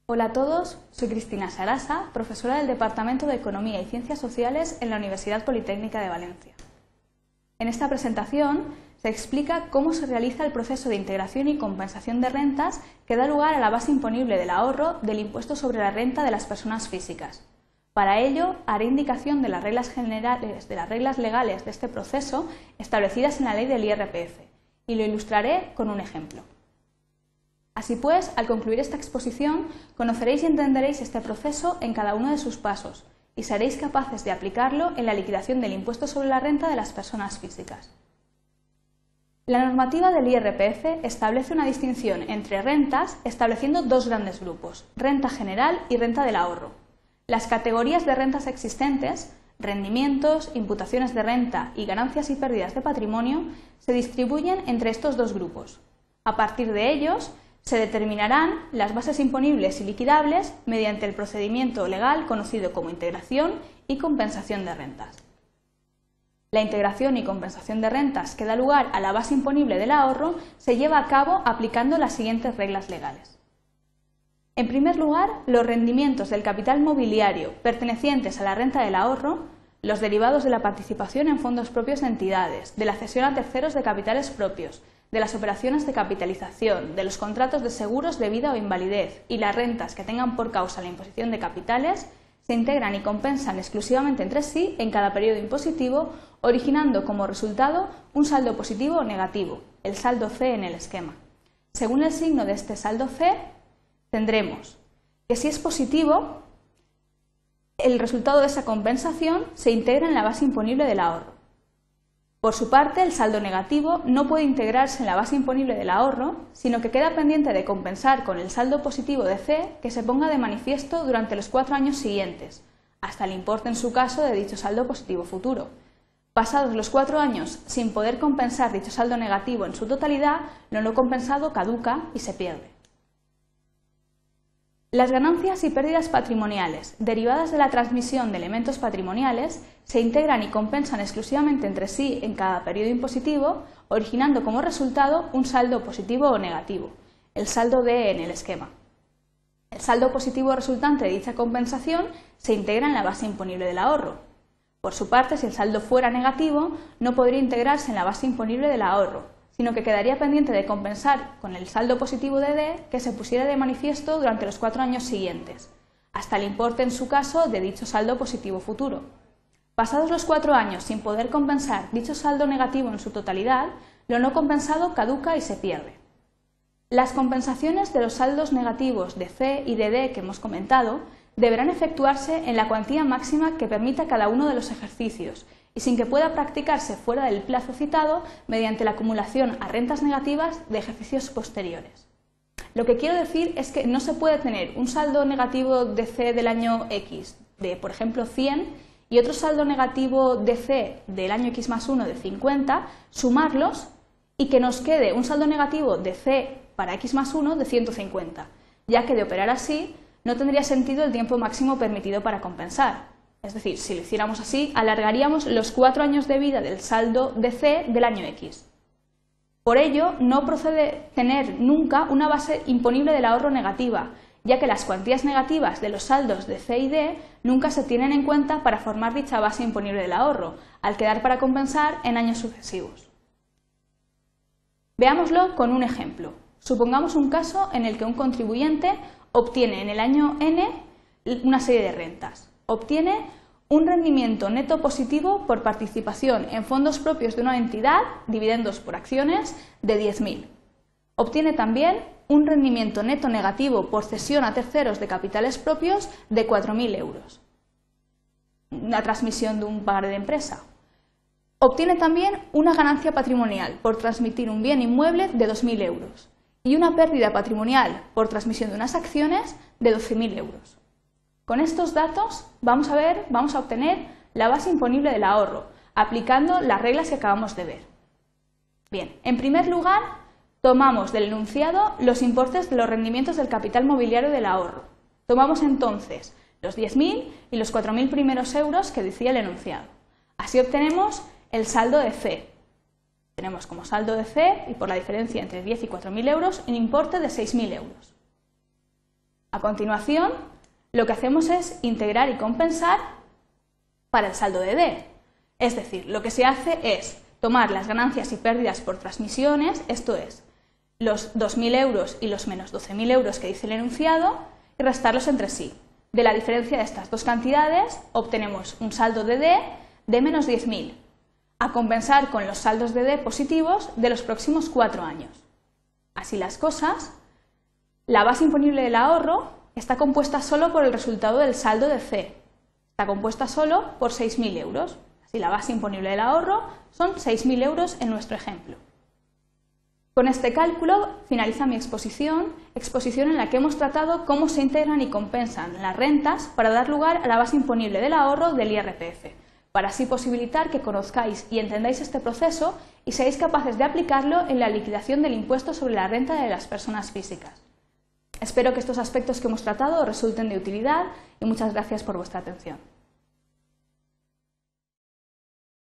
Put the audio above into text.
Hola a todos, soy Cristina Sarasa, profesora del Departamento de Economía y Ciencias Sociales en la Universidad Politécnica de Valencia. En esta presentación se explica cómo se realiza el proceso de integración y compensación de rentas que da lugar a la base imponible del ahorro del impuesto sobre la renta de las personas físicas. Para ello, haré indicación de las reglas generales, de las reglas legales de este proceso establecidas en la ley del IRPF y lo ilustraré con un ejemplo. Así pues, al concluir esta exposición, conoceréis y entenderéis este proceso en cada uno de sus pasos y seréis capaces de aplicarlo en la liquidación del impuesto sobre la renta de las personas físicas. La normativa del IRPF establece una distinción entre rentas estableciendo dos grandes grupos, renta general y renta del ahorro. Las categorías de rentas existentes, rendimientos, imputaciones de renta y ganancias y pérdidas de patrimonio, se distribuyen entre estos dos grupos. A partir de ellos, se determinarán las bases imponibles y liquidables mediante el procedimiento legal conocido como integración y compensación de rentas. La integración y compensación de rentas que da lugar a la base imponible del ahorro se lleva a cabo aplicando las siguientes reglas legales. En primer lugar, los rendimientos del capital mobiliario pertenecientes a la renta del ahorro, los derivados de la participación en fondos propios de entidades, de la cesión a terceros de capitales propios, de las operaciones de capitalización, de los contratos de seguros de vida o invalidez y las rentas que tengan por causa la imposición de capitales, se integran y compensan exclusivamente entre sí en cada periodo impositivo, originando como resultado un saldo positivo o negativo, el saldo C en el esquema. Según el signo de este saldo C, tendremos que si es positivo, el resultado de esa compensación se integra en la base imponible del ahorro. Por su parte, el saldo negativo no puede integrarse en la base imponible del ahorro, sino que queda pendiente de compensar con el saldo positivo de C que se ponga de manifiesto durante los 4 años siguientes, hasta el importe en su caso de dicho saldo positivo futuro. Pasados los 4 años sin poder compensar dicho saldo negativo en su totalidad, lo no compensado caduca y se pierde. Las ganancias y pérdidas patrimoniales derivadas de la transmisión de elementos patrimoniales se integran y compensan exclusivamente entre sí en cada periodo impositivo, originando como resultado un saldo positivo o negativo, el saldo D en el esquema. El saldo positivo resultante de dicha compensación se integra en la base imponible del ahorro. Por su parte, si el saldo fuera negativo, no podría integrarse en la base imponible del ahorro, sino que quedaría pendiente de compensar con el saldo positivo de D que se pusiera de manifiesto durante los 4 años siguientes, hasta el importe en su caso de dicho saldo positivo futuro. Pasados los 4 años sin poder compensar dicho saldo negativo en su totalidad, lo no compensado caduca y se pierde. Las compensaciones de los saldos negativos de C y de D que hemos comentado deberán efectuarse en la cuantía máxima que permita cada uno de los ejercicios y sin que pueda practicarse fuera del plazo citado mediante la acumulación a rentas negativas de ejercicios posteriores. Lo que quiero decir es que no se puede tener un saldo negativo de C del año X de, por ejemplo, 100 y otro saldo negativo de C del año X más 1 de 50, sumarlos y que nos quede un saldo negativo de C para X más 1 de 150, ya que de operar así no tendría sentido el tiempo máximo permitido para compensar. Es decir, si lo hiciéramos así, alargaríamos los 4 años de vida del saldo de C del año X. Por ello, no procede tener nunca una base imponible del ahorro negativa, ya que las cuantías negativas de los saldos de C y D nunca se tienen en cuenta para formar dicha base imponible del ahorro, al quedar para compensar en años sucesivos. Veámoslo con un ejemplo. Supongamos un caso en el que un contribuyente obtiene en el año N una serie de rentas. Obtiene un rendimiento neto positivo por participación en fondos propios de una entidad, dividendos por acciones, de 10.000. Obtiene también un rendimiento neto negativo por cesión a terceros de capitales propios de 4.000 euros. Una transmisión de un pagaré de empresa. Obtiene también una ganancia patrimonial por transmitir un bien inmueble de 2.000 euros y una pérdida patrimonial por transmisión de unas acciones de 12.000 euros. Con estos datos vamos a obtener la base imponible del ahorro, aplicando las reglas que acabamos de ver. Bien, en primer lugar, tomamos del enunciado los importes de los rendimientos del capital mobiliario del ahorro. Tomamos entonces los 10.000 y los 4.000 primeros euros que decía el enunciado. Así obtenemos el saldo de C. Tenemos como saldo de C, y por la diferencia entre 10 y 4.000 euros, un importe de 6.000 euros. A continuación, lo que hacemos es integrar y compensar para el saldo de D. Es decir, lo que se hace es tomar las ganancias y pérdidas por transmisiones, esto es, los 2.000 euros y los menos 12.000 euros que dice el enunciado, y restarlos entre sí. De la diferencia de estas dos cantidades obtenemos un saldo de D de menos 10.000, a compensar con los saldos de D positivos de los próximos 4 años. Así las cosas, la base imponible del ahorro está compuesta solo por el resultado del saldo de C. Está compuesta solo por 6.000 euros. Así la base imponible del ahorro son 6.000 euros en nuestro ejemplo. Con este cálculo finaliza mi exposición en la que hemos tratado cómo se integran y compensan las rentas para dar lugar a la base imponible del ahorro del IRPF, para así posibilitar que conozcáis y entendáis este proceso y seáis capaces de aplicarlo en la liquidación del impuesto sobre la renta de las personas físicas. Espero que estos aspectos que hemos tratado resulten de utilidad y muchas gracias por vuestra atención.